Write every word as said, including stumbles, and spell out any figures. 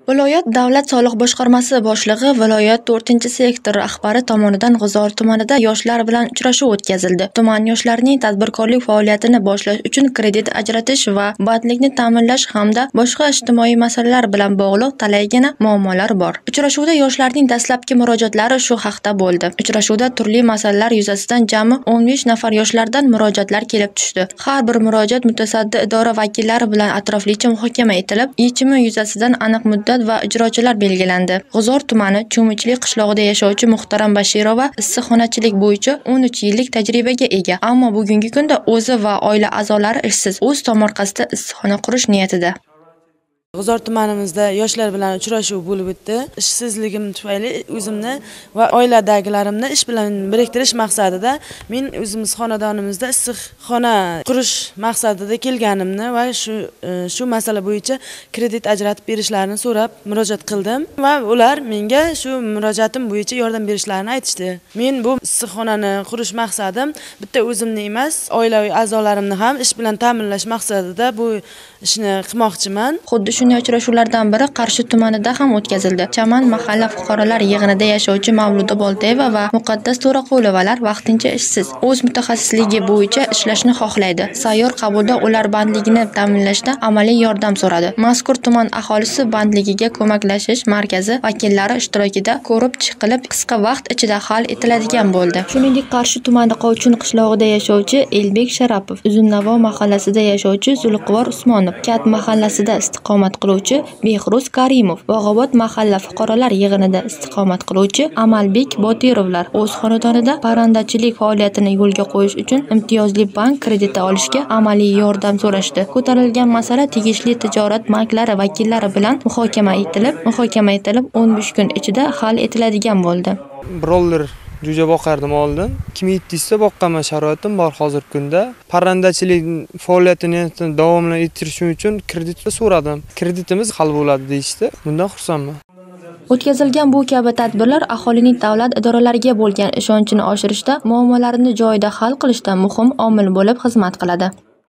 Viloyat davlat soliq boshqarmasi boshlig'i viloyat to'rtinchi sektor rahbari tomonidan G'uzor tumanida yoshlar bilan uchrashuv o'tkazildi. Tuman yoshlarning tadbirkorlik faoliyatini boshlash uchun kredit ajratish va bandlikni ta'minlash hamda boshqa ijtimoiy masalalar bilan bog'liq talaygina muammolar bor. Uchrashuvda yoshlarning dastlabki murojaatlari shu haqda bo'ldi. Uchrashuvda turli masalalar yuzasidan jami o'n besh nafar yoshlardan murojaatlar kelib tushdi. Har bir murojaat mutasaddi idora vakillari bilan atroflicha muhokama etilib, yechimi yuzasidan aniq muddat va ijrochilar belgilandi. G'uzor tumani Cho'michli qishlog'ida yashovchi Muhtaram Bashirova issiqxonachilik bo'yicha o'n uch yillik tajribaga ega, ammo bugungi kunda o'zi va oila a'zolari ishsiz, o'z tomorqasida issiqxona qurish niyatida. G'uzor tumanimizda yoshlar bilan uchrashuv bo'lib o'tdi. Ishsizligim tufayli o'zimni va oiladagilarimni ish bilan biriktirish maqsadida men o'zimiz xonadonimizda issiqxona qurish maqsadida kelganimni va shu shu masala bo'yicha kredit ajratib berishlarini so'rab murojaat qildim va ular menga shu murojaatim bo'yicha yordam berishlarini aytishdi. Men bu issiqxonani qurish maqsadim bitta o'zimni emas, oilaviy a'zolarimni ham ish bilan ta'minlash maqsadida bu ishni qilmoqchiman. Xuddi shunday uchrashuvlardan biri Qarshi tumanida ham o'tkazildi. Chaman mahalla fuqarolar yig'inida yashovchi Mavluda Boltayeva va Muqaddas To'raqulovanar vaqtincha ishsiz. O'z mutaxassisligi bo'yicha ishlashni xohlaydi. Sayyor qabulda ular bandligini ta'minlashda amaliy yordam so'radi. Mazkur tuman aholisi bandligiga ko'maklashish markazi vakillari ishtirokida ko'rib chiqilib, qisqa vaqt ichida hal etiladigan bo'ldi. Shuningdek, Qarshi tumani Qovchun qishlog'ida yashovchi Elbek Sharapov, Uzunnavo mahallasida yashovchi Zulqivor Usmonov, Kat mahallasida istiqomat qiluvchi Behruz Karimov, Bog'obod mahalla fuqarolar yig'inida istiqomat qiluvchi Amalbek Botirovlar o'z xonadonida parrandachilik faoliyatini yo'lga qo'yish uchun imtiyozli bank krediti olishga amaliy yordam so'rashdi. Ko'tarilgan masala tegishli tijorat banklari vakillari bilan muhokama etilib, muhokama etilib o'n besh kun ichida hal etiladigan bo'ldi. Broller jo'ja boqardim oldin. ikki ming yettida boqqanman, sharoitim bor hozirgi kunda. Parrandachilik faoliyatini davom ettirish uchun kredit so'radim. Kreditimiz hal bo'ladi deyishdi. Bundan xursandman. O'tkazilgan bu kabi tadbirlar aholining davlat idoralariga bo'lgan ishonchini oshirishda, muammolarini joyida hal qilishda muhim omil bo'lib xizmat qiladi.